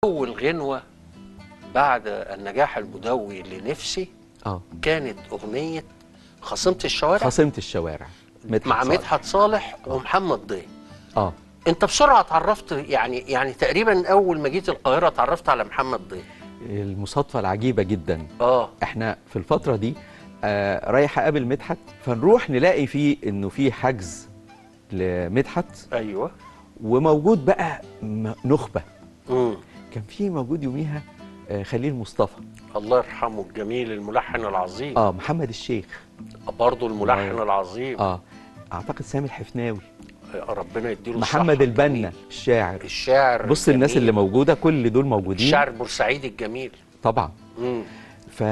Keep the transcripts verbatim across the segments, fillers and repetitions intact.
اول غنوه بعد النجاح المدوي لنفسي اه كانت اغنيه خصيمه الشوارع. خصيمه الشوارع مع مدحت صالح ومحمد ضياء. اه انت بسرعه اتعرفت، يعني يعني تقريبا اول ما جيت القاهره اتعرفت على محمد ضياء. المصادفه العجيبه جدا، اه احنا في الفتره دي آه رايح اقابل مدحت، فنروح نلاقي فيه انه في حجز لمدحت. ايوه. وموجود بقى م- نخبه. امم كان في موجود يوميها آه خليل مصطفى، الله يرحمه الجميل الملحن العظيم. اه محمد الشيخ برضه الملحن الله. العظيم. اه اعتقد سامي الحفناوي، ربنا يديله الصحه. محمد البنا الجميل. الشاعر. الشاعر بص الجميل. الناس اللي موجوده كل دول موجودين. الشاعر البورسعيدي الجميل طبعا. امم ف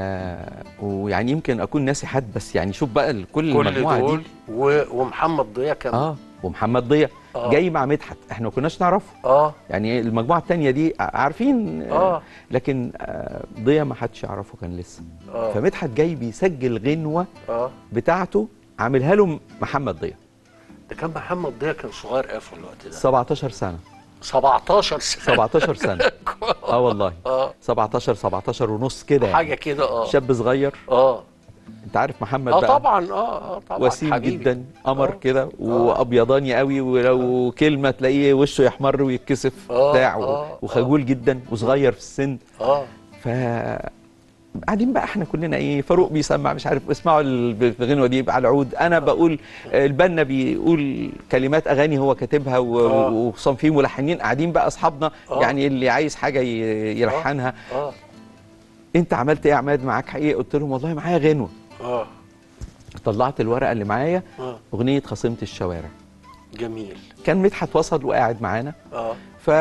ويعني يمكن اكون ناسي حد، بس يعني شوف بقى كل كل المجموعه دول دي. و... ومحمد ضياء كمان. اه ومحمد ضياء آه. جاي مع مدحت، احنا ما كناش نعرفه. اه يعني المجموعه الثانيه دي عارفين اه لكن آه ضياء ما حدش يعرفه كان لسه. اه فمدحت جاي بيسجل غنوه اه بتاعته عاملها له محمد ضياء. ده كان محمد ضياء كان صغير قوي في الوقت ده. سبعتاشر سنه. سبعتاشر سنه. سبعتاشر سنه. اه والله. اه سبعتاشر سبعتاشر ونص كده يعني. حاجه كده. اه شاب صغير. اه انت عارف محمد اه بقى طبعا. اه اه طبعا وسيم حبيبي. جدا، قمر آه. كده وابيضاني قوي، ولو كلمه تلاقيه وشه يحمر ويتكسف آه. بتاع آه. وخجول جدا وصغير في السن. اه ف قاعدين بقى احنا كلنا ايه، فاروق بيسمع مش عارف اسمعوا الغنوه دي على العود، انا بقول البنا بيقول كلمات اغاني هو كاتبها آه. وخصوصا في ملحنين قاعدين بقى اصحابنا آه. يعني اللي عايز حاجه ي- يلحنها. اه انت عملت ايه يا عماد، معاك ايه؟ قلت لهم والله معايا غنوه. اه طلعت الورقه اللي معايا، اه اغنيه خصيمه الشوارع. جميل. كان مدحت وصل وقاعد معانا، اه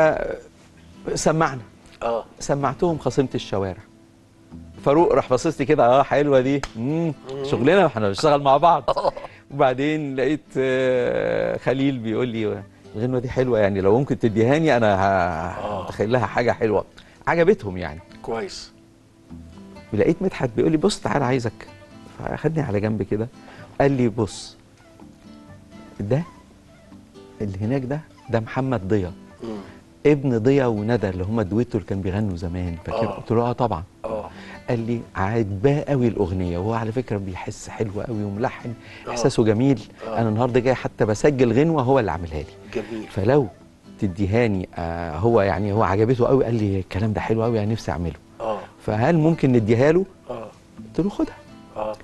فسمعنا اه سمعتهم خصيمه الشوارع. فاروق راح باصص لي كده، اه حلوه دي، امم شغلنا احنا بنشتغل مع بعض. وبعدين لقيت آه، خليل بيقول لي الغنوه دي حلوه، يعني لو ممكن تديهاني انا هتخيل لها حاجه حلوه. عجبتهم يعني. كويس. ولقيت مدحت بيقول لي بص تعالى عايزك. فاخدني على جنب كده قال لي بص ده اللي هناك ده ده محمد ضياء، مم. ابن ضياء وندى اللي هم دويتو اللي كانوا بيغنوا زمان، فاكر؟ آه. قلت له اه طبعا. اه قال لي عاجباه قوي الاغنيه، وهو على فكره بيحس حلو قوي وملحن، آه. احساسه جميل. آه. انا النهارده جاي حتى بسجل غنوه هو اللي عاملها لي، جميل. فلو تديهاني آه هو يعني هو عجبته قوي، قال لي الكلام ده حلو قوي، انا نفسي اعمله. اه فهل ممكن نديها له؟ اه قلت له خدها. اه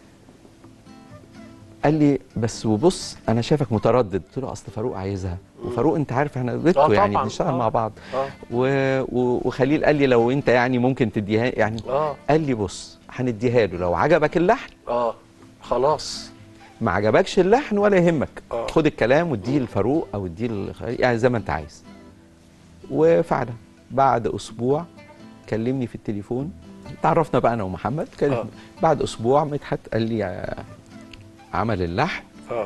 قال لي بس وبص انا شايفك متردد. قلت له اصل فاروق عايزها، وفاروق انت عارف احنا دويتو آه يعني طبعاً. بنشتغل آه. مع بعض. اه و... و... وخليل قال لي لو انت يعني ممكن تديها يعني. اه قال لي بص هنديها له، لو عجبك اللحن اه خلاص. ما عجبكش اللحن ولا يهمك، آه. خد الكلام واديه لفاروق او اديه لخليل، يعني زي ما انت عايز. وفعلا بعد اسبوع كلمني في التليفون، تعرفنا بقى انا ومحمد. كان آه. بعد اسبوع مدحت قال لي آه، عمل اللحن اه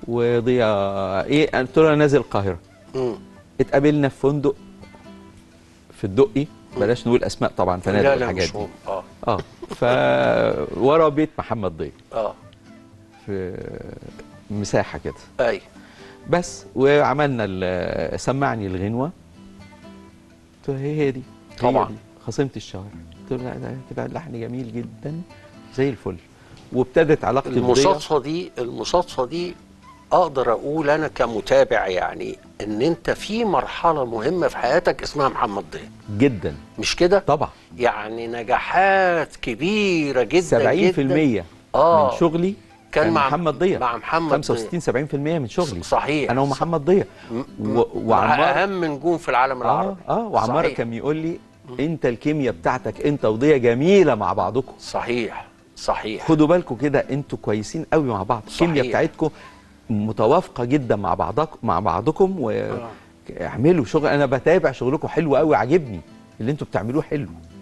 وضياء ايه، قلت له انا نازل القاهره. امم اتقابلنا في فندق في الدقي، بلاش نقول اسماء طبعا، فنادق لا لا والحاجات مش دي. هم. اه اه ف ورا بيت محمد ضياء اه في مساحه كده اي بس. وعملنا ال- سمعني الغنوه، قلت له هي هي دي هي طبعاً. دي خصيمه الشوارع. قلت له لا ده كده اللحن جميل جدا زي الفل. وابتدت علاقتي بضياء. المصادفه دي المصادفه دي اقدر اقول انا كمتابع يعني ان انت في مرحله مهمه في حياتك اسمها محمد ضياء. جدا. مش كده؟ طبعا. يعني نجاحات كبيره جدا سبعين في المية جدا آه. من شغلي كان كان مع محمد ضياء. مع محمد خمسة ضياء. وستين سبعين في المية من شغلي صحيح. انا ومحمد ضياء. و... وعمار مع اهم نجوم في العالم العربي. اه اه وعمار صحيح. كان يقول لي انت الكيمياء بتاعتك انت وضياء جميله مع بعضكم. صحيح صحيح. خدوا بالكم كده انتوا كويسين قوي مع بعض، الكيمياء بتاعتكم متوافقه جدا مع بعضكم مع بعضكم واعملوا شغل. انا بتابع شغلكم حلو قوي، عاجبني اللي انتوا بتعملوه حلو.